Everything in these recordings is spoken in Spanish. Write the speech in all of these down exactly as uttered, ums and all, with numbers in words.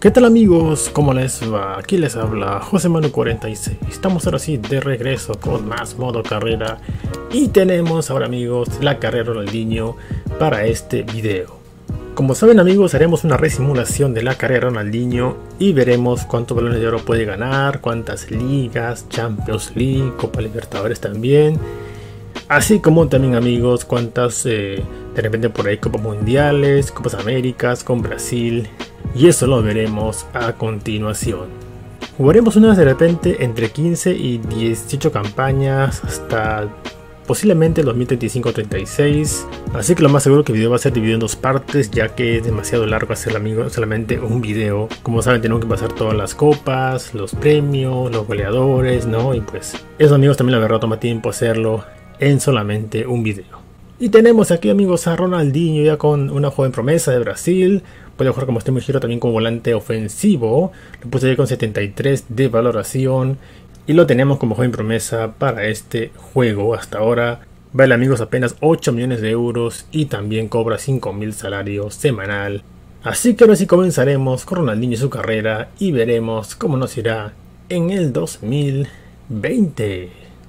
¿Qué tal amigos? ¿Cómo les va? Aquí les habla José Manu cuarenta y seis. Estamos ahora sí de regreso con más modo carrera. Y tenemos ahora amigos la carrera Ronaldinho para este video. Como saben amigos, haremos una resimulación de la carrera Ronaldinho y veremos cuántos balones de oro puede ganar, cuántas ligas, Champions League, Copa Libertadores también. Así como también amigos, cuántas eh, de repente por ahí Copas Mundiales, Copas Américas con Brasil. Y eso lo veremos a continuación. Jugaremos unas de repente entre quince y dieciocho campañas hasta posiblemente el dos mil treinta y cinco treinta y seis. Así que lo más seguro que el video va a ser dividido en dos partes, ya que es demasiado largo hacer amigo solamente un video. Como saben, tenemos que pasar todas las copas, los premios, los goleadores, ¿no? Y pues eso amigos también la verdad toma tiempo hacerlo en solamente un video. Y tenemos aquí amigos a Ronaldinho ya con una joven promesa de Brasil. Puede jugar como extremo giro también como volante ofensivo. Lo puse ahí con setenta y tres de valoración. Y lo tenemos como joven promesa para este juego. Hasta ahora vale amigos apenas ocho millones de euros. Y también cobra cinco mil salarios semanal. Así que ahora sí comenzaremos con Ronaldinho y su carrera. Y veremos cómo nos irá en el dos mil veinte.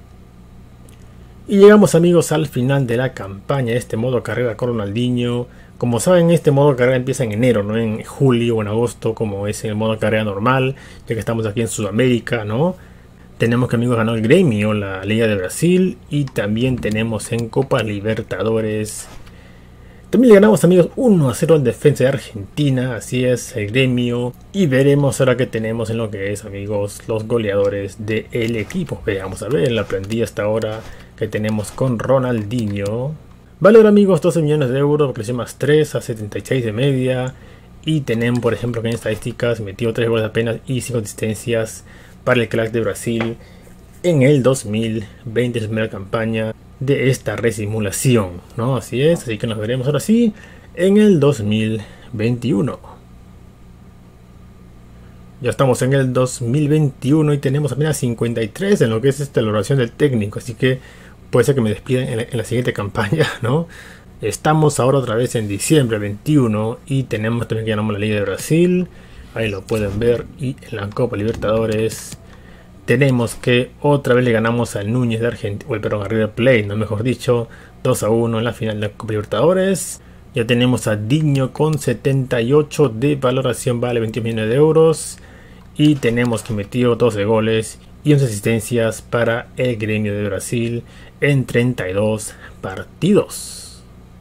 Y llegamos amigos al final de la campaña de este modo carrera con Ronaldinho. Como saben, este modo carrera empieza en enero, no en julio o en agosto como es el modo carrera normal, ya que estamos aquí en Sudamérica, ¿no? Tenemos que amigos ganó el Gremio, la Liga de Brasil, y también tenemos en Copa Libertadores. También le ganamos amigos uno a cero al Defensa de Argentina, así es, el Gremio. Y veremos ahora que tenemos en lo que es amigos los goleadores del equipo. Veamos a ver la plantilla hasta ahora que tenemos con Ronaldinho. Valor amigos doce millones de euros, creció más tres a setenta y seis de media. Y tenemos por ejemplo que en estadísticas metió tres goles apenas y cinco asistencias para el crack de Brasil en el dos mil veinte, su primera campaña de esta resimulación, ¿no? Así es, así que nos veremos ahora sí en el dos mil veintiuno. Ya estamos en el dos mil veintiuno y tenemos apenas cincuenta y tres en lo que es esta valoración del técnico, así que puede ser que me despidan en la, en la siguiente campaña, ¿no? Estamos ahora otra vez en diciembre veintiuno y tenemos también que ganamos la Liga de Brasil. Ahí lo pueden ver. Y en la Copa Libertadores tenemos que otra vez le ganamos a Núñez de Argentina, o perdón, a River Plate, no mejor dicho, dos a uno en la final de la Copa Libertadores. Ya tenemos a Diño con setenta y ocho de valoración, vale veintiún millones de euros. Y tenemos que metió doce goles y once asistencias para el Gremio de Brasil en treinta y dos partidos.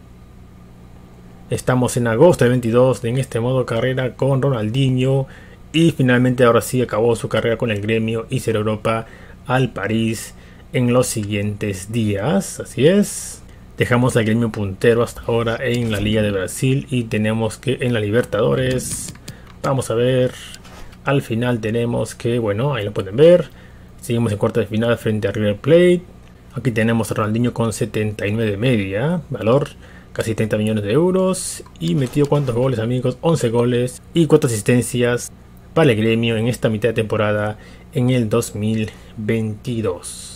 Estamos en agosto de veintidós en este modo carrera con Ronaldinho. Y finalmente ahora sí acabó su carrera con el Gremio y será Europa al París en los siguientes días. Así es. Dejamos al Gremio puntero hasta ahora en la Liga de Brasil. Y tenemos que en la Libertadores, vamos a ver, al final tenemos que, bueno, ahí lo pueden ver. Seguimos en cuartos de final frente a River Plate. Aquí tenemos a Ronaldinho con setenta y nueve de media, valor casi treinta millones de euros. Y metió cuántos goles amigos, once goles y cuatro asistencias para el Gremio en esta mitad de temporada en el dos mil veintidós.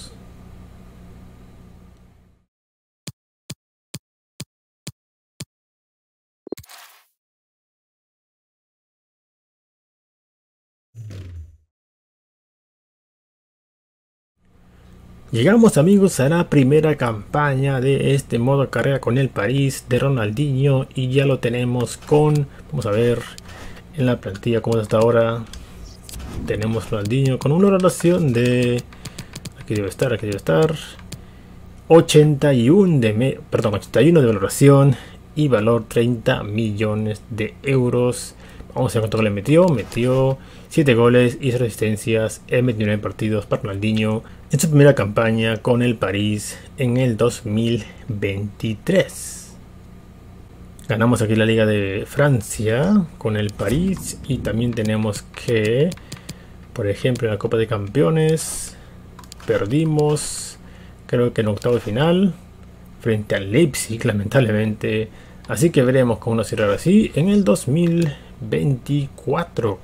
Llegamos amigos a la primera campaña de este modo carrera con el París de Ronaldinho y ya lo tenemos con, vamos a ver en la plantilla como hasta ahora. Tenemos Ronaldinho con una valoración de, aquí debe estar, aquí debe estar, ochenta y uno de, me, perdón, ochenta y uno de valoración y valor treinta millones de euros. Vamos a ver cuánto le metió. Metió siete goles y cero asistencias en veintinueve partidos para Ronaldinho en su primera campaña con el París en el dos mil veintitrés. Ganamos aquí la Liga de Francia con el París y también tenemos que, por ejemplo, en la Copa de Campeones perdimos, creo que en octavo de final frente al Leipzig, lamentablemente. Así que veremos cómo nos irá así en el dos mil veinticuatro.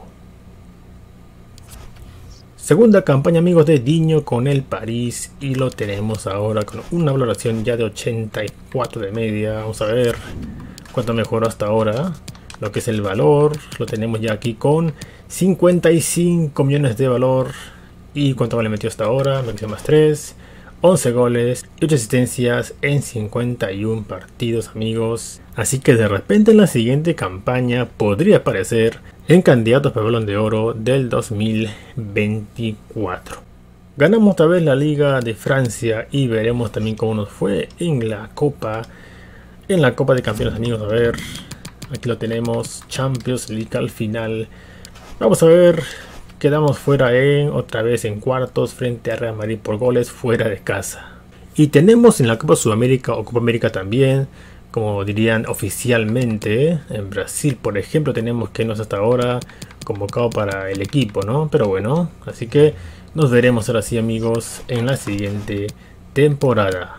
Segunda campaña amigos de Diño con el París y lo tenemos ahora con una valoración ya de ochenta y cuatro de media. Vamos a ver cuánto mejoró hasta ahora. lo que es el valor, lo tenemos ya aquí con cincuenta y cinco millones de valor. ¿Y cuánto le metió hasta ahora? Me quedé más tres, once goles y ocho asistencias en cincuenta y uno partidos, amigos. Así que de repente en la siguiente campaña podría aparecer en candidatos para el Balón de Oro del dos mil veinticuatro. Ganamos otra vez la Liga de Francia y veremos también cómo nos fue en la Copa, en la Copa de Campeones, amigos. A ver, aquí lo tenemos, Champions League al final. Vamos a ver, quedamos fuera en otra vez en cuartos frente a Real Madrid por goles fuera de casa. Y tenemos en la Copa Sudamérica o Copa América también, como dirían oficialmente, en Brasil por ejemplo tenemos que no es hasta ahora convocado para el equipo, ¿no? Pero bueno, así que nos veremos ahora sí, amigos, en la siguiente temporada.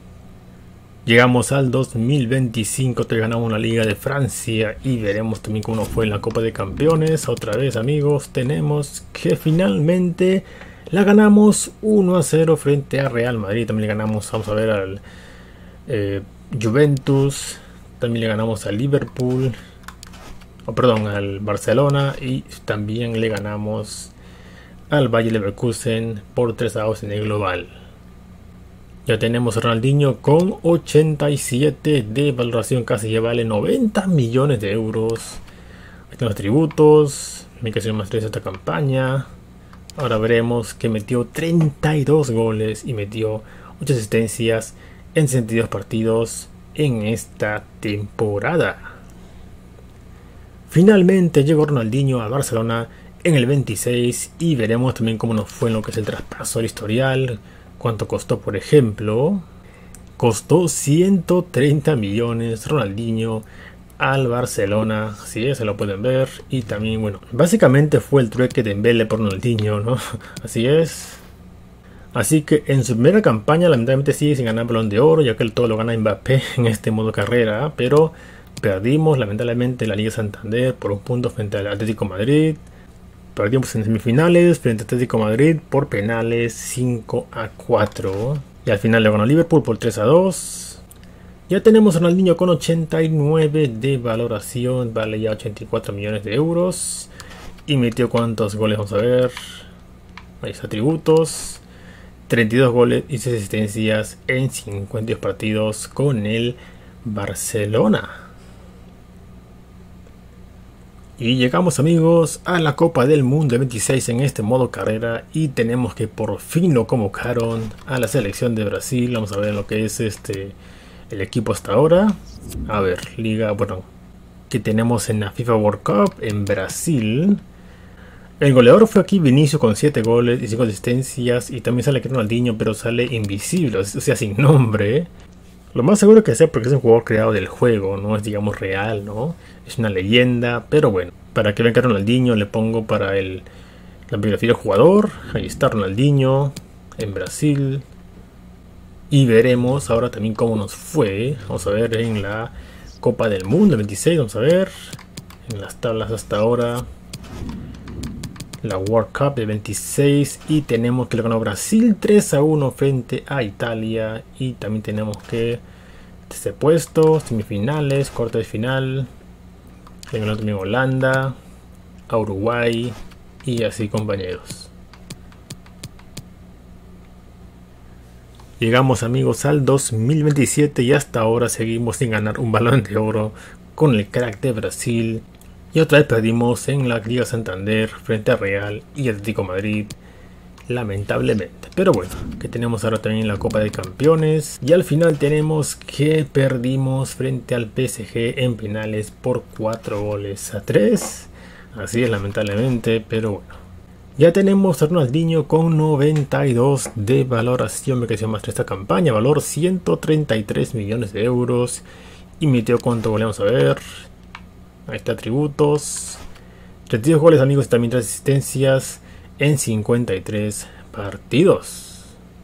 Llegamos al dos mil veinticinco, te ganamos la Liga de Francia y veremos también cómo fue en la Copa de Campeones. Otra vez, amigos, tenemos que finalmente la ganamos uno a cero frente a Real Madrid. También le ganamos, vamos a ver, al eh, Juventus. También le ganamos al Liverpool, o oh, perdón, al Barcelona, y también le ganamos al Bayer Leverkusen por tres a dos en el global. Ya tenemos a Ronaldinho con ochenta y siete de valoración, casi ya vale noventa millones de euros. Aquí están los tributos, me quedé más tres esta campaña. Ahora veremos que metió treinta y dos goles y metió ocho asistencias en sesenta y dos partidos en esta temporada. Finalmente llegó Ronaldinho a Barcelona en el veintiséis y veremos también cómo nos fue en lo que es el traspaso al historial. Cuánto costó, por ejemplo. Costó ciento treinta millones Ronaldinho al Barcelona. Así es, se lo pueden ver. Y también, bueno, básicamente fue el trueque de Dembélé por Ronaldinho, ¿no? Así es. Así que en su primera campaña lamentablemente sigue sin ganar Balón de Oro, ya que todo lo gana Mbappé en este modo carrera. Pero perdimos lamentablemente la Liga Santander por un punto frente al Atlético Madrid. Perdimos en semifinales frente a Atlético Madrid por penales cinco a cuatro. Y al final le ganó Liverpool por tres a dos. Ya tenemos a Ronaldinho con ochenta y nueve de valoración. Vale ya ochenta y cuatro millones de euros. Y metió cuántos goles, vamos a ver. Ahí está, atributos. treinta y dos goles y seis asistencias en cincuenta y dos partidos con el Barcelona. Y llegamos, amigos, a la Copa del Mundo veintiséis en este modo carrera. Y tenemos que por fin lo convocaron a la selección de Brasil. Vamos a ver lo que es este el equipo hasta ahora. A ver, liga, bueno, que tenemos en la FIFA World Cup en Brasil. El goleador fue aquí Vinicius con siete goles y cinco asistencias. Y también sale aquí Ronaldinho, pero sale invisible, o sea, sin nombre. Lo más seguro que sea porque es un jugador creado del juego, no es, digamos, real, ¿no? Es una leyenda, pero bueno, para que vean que Ronaldinho le pongo para el, la biografía del jugador. Ahí está Ronaldinho en Brasil. Y veremos ahora también cómo nos fue. Vamos a ver en la Copa del Mundo veintiséis, vamos a ver en las tablas hasta ahora. La World Cup de veintiséis y tenemos que le ganó Brasil tres a uno frente a Italia. Y también tenemos que este puesto, semifinales, cuartos de final. Le ganó también Holanda, a Uruguay y así, compañeros. Llegamos, amigos, al dos mil veintisiete y hasta ahora seguimos sin ganar un Balón de Oro con el crack de Brasil. Y otra vez perdimos en la Liga Santander frente a Real y Atlético Madrid, lamentablemente. Pero bueno, que tenemos ahora también la Copa de Campeones. Y al final tenemos que perdimos frente al P S G en penales por cuatro goles a tres. Así es, lamentablemente, pero bueno. Ya tenemos a Ronaldinho con noventa y dos de valoración. Me quedó más esta campaña, valor ciento treinta y tres millones de euros. Y metió cuánto goles, vamos a ver. Ahí está, atributos. treinta y dos goles, amigos, y también tres asistencias en cincuenta y tres partidos.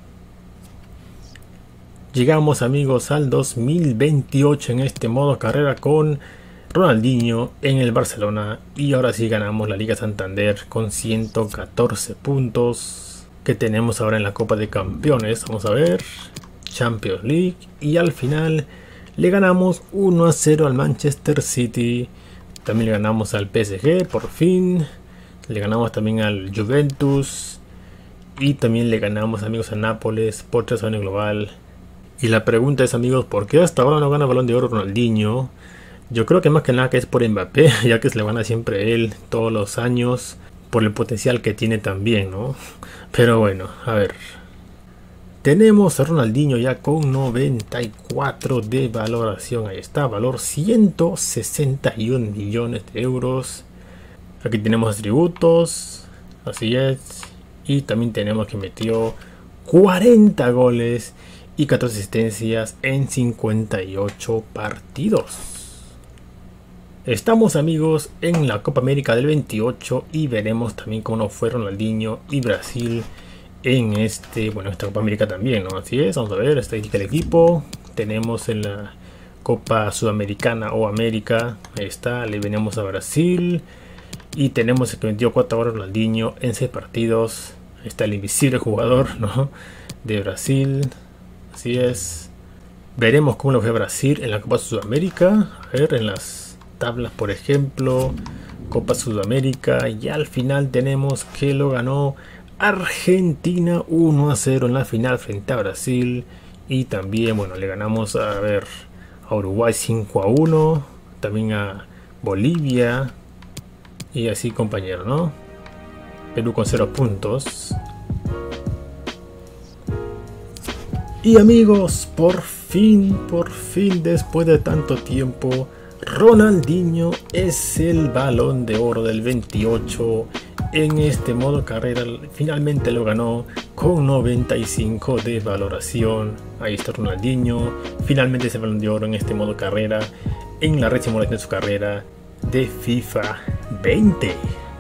Llegamos, amigos, al dos mil veintiocho en este modo carrera con Ronaldinho en el Barcelona. Y ahora sí ganamos la Liga Santander con ciento catorce puntos. Que tenemos ahora en la Copa de Campeones. Vamos a ver. Champions League. Y al final le ganamos uno a cero al Manchester City. También le ganamos al P S G, por fin. Le ganamos también al Juventus. Y también le ganamos, amigos, a Nápoles por tres a uno global. Y la pregunta es, amigos, ¿por qué hasta ahora no gana Balón de Oro Ronaldinho? Yo creo que más que nada que es por Mbappé, ya que se le gana siempre él todos los años, por el potencial que tiene también, ¿no? Pero bueno, a ver. Tenemos a Ronaldinho ya con noventa y cuatro de valoración. Ahí está, valor ciento sesenta y un millones de euros. Aquí tenemos atributos, así es. Y también tenemos que metió cuarenta goles y catorce asistencias en cincuenta y ocho partidos. Estamos, amigos, en la Copa América del veintiocho y veremos también cómo fue Ronaldinho y Brasil en este, bueno, esta Copa América también, ¿no? Así es, vamos a ver, estadística del equipo. Tenemos en la Copa Sudamericana o América, ahí está, le venimos a Brasil. Y tenemos el que metió cuatro goles Ronaldinho en seis partidos. Ahí está el invisible jugador, ¿no?, de Brasil. Así es. Veremos cómo lo fue Brasil en la Copa Sudamérica. A ver, en las tablas, por ejemplo, Copa Sudamérica. Y al final tenemos que lo ganó Argentina uno a cero en la final frente a Brasil. Y también, bueno, le ganamos a ver a Uruguay cinco a uno. También a Bolivia. Y así, compañero, ¿no? Perú con cero puntos. Y amigos, por fin, por fin, después de tanto tiempo, Ronaldinho es el Balón de Oro del veintiocho en este modo carrera. Finalmente lo ganó con noventa y cinco de valoración. Ahí está Ronaldinho. Finalmente es el Balón de Oro en este modo carrera, en la red simulación de su carrera de FIFA veinte.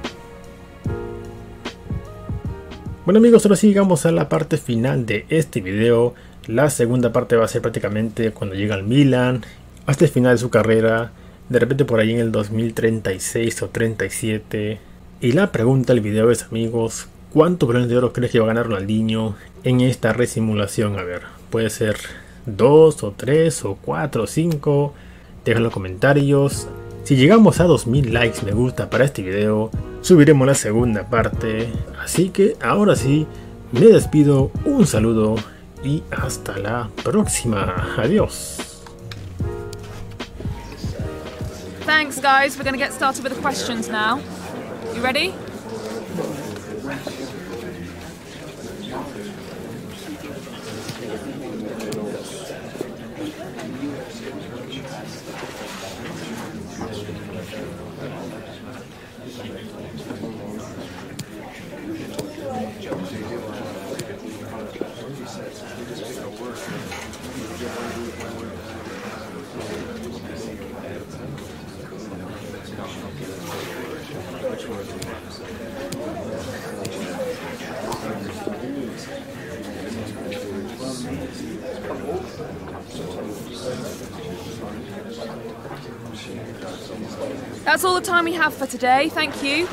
Bueno, amigos, ahora sí llegamos a la parte final de este video. La segunda parte va a ser prácticamente cuando llega al Milan, hasta el final de su carrera, de repente por ahí en el dos mil treinta y seis o treinta y siete. Y la pregunta del video es, amigos, ¿cuántos balones de oro crees que va a ganar Ronaldinho en esta resimulación? A ver, puede ser dos o tres o cuatro o cinco. Deja en los comentarios. Si llegamos a dos mil likes me gusta para este video, subiremos la segunda parte. Así que ahora sí, me despido, un saludo y hasta la próxima. Adiós. Thanks, guys. We're going to get started with the questions now. You ready? That's all the time we have for today. Thank you.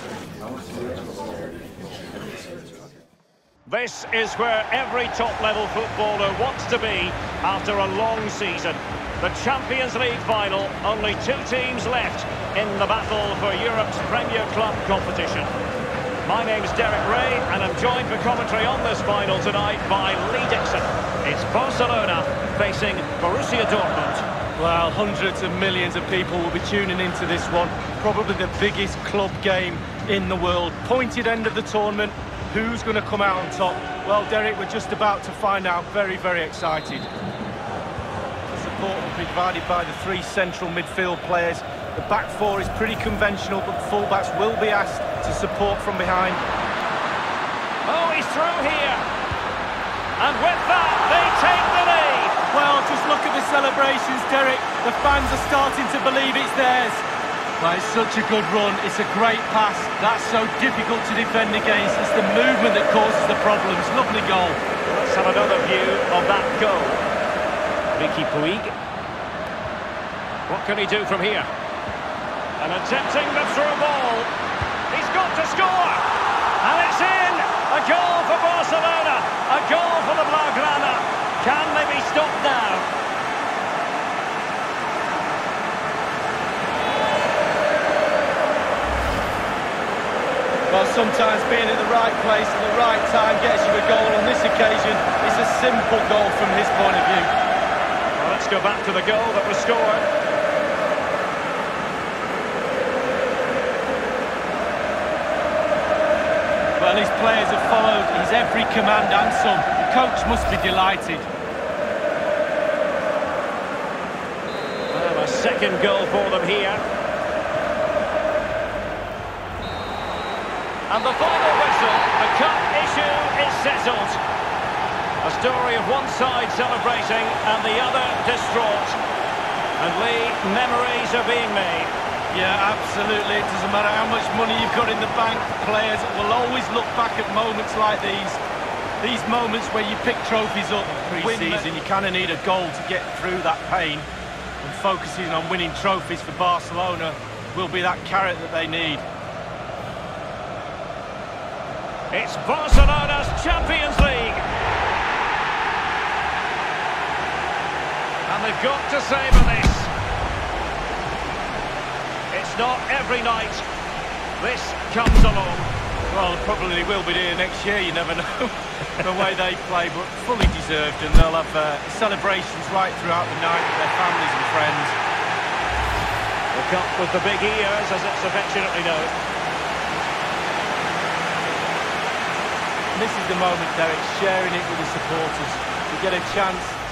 This is where every top-level footballer wants to be after a long season. The Champions League final, only two teams left in the battle for Europe's Premier Club competition. My name's Derek Ray, and I'm joined for commentary on this final tonight by Lee Dixon. It's Barcelona facing Borussia Dortmund. Well, hundreds of millions of people will be tuning into this one. Probably the biggest club game in the world. Pointed end of the tournament. Who's going to come out on top? Well, Derek, we're just about to find out. Very, very excited. The support will be provided by the three central midfield players. The back four is pretty conventional, but fullbacks will be asked to support from behind. Oh, he's through here. And with that, they take the lead. Well, just look at the celebrations, Derek. The fans are starting to believe it's theirs. Well, it's such a good run. It's a great pass. That's so difficult to defend against. It's the movement that causes the problems. Lovely goal. Let's have another view of that goal. Riqui Puig. What can he do from here? And attempting the through ball. He's got to score. And it's in. A goal for Barcelona. A goal for the Blaugrana. Can they be stopped now? Well, sometimes being in the right place at the right time gets you a goal. On this occasion, it's a simple goal from his point of view. Well, let's go back to the goal that was scored. Well, his players have followed his every command and some. The coach must be delighted. Well, a second goal for them here. And the final whistle, the cup issue is settled. A story of one side celebrating and the other distraught. And Lee, memories are being made. Yeah, absolutely. It doesn't matter how much money you've got in the bank. Players will always look back at moments like these. These moments where you pick trophies up pre-season, you kind of need a goal to get through that pain. And focusing on winning trophies for Barcelona will be that carrot that they need. It's Barcelona's Champions League. And they've got to savour this. It's not every night this comes along. Well, it probably will be here next year, you never know, the way they play, but fully deserved, and they'll have uh, celebrations right throughout the night with their families and friends. The cup with the big ears, as it's affectionately known. And this is the moment, Derek, sharing it with the supporters. You get a chance